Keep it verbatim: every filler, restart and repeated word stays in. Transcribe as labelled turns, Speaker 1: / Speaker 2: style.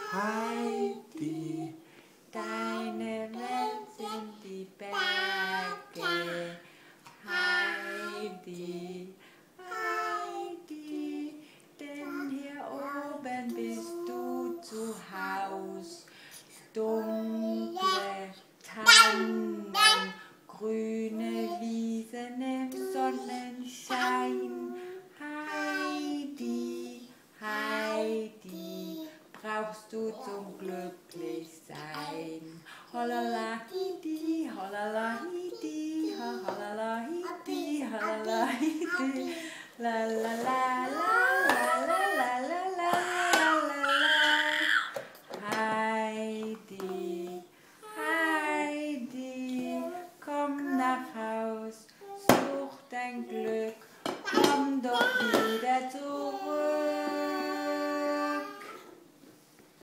Speaker 1: Heidi, deine Welt sind die Berge. Heidi, Heidi, denn hier oben bist du zu Haus. Dunkle Tannen, grüne Wiesen im Sonnenschein. Heidi, Heidi, brauchst du zum Glücklichsein. Holala hidi, holala hidi, holala hidi, holala hidi, la la la la la la.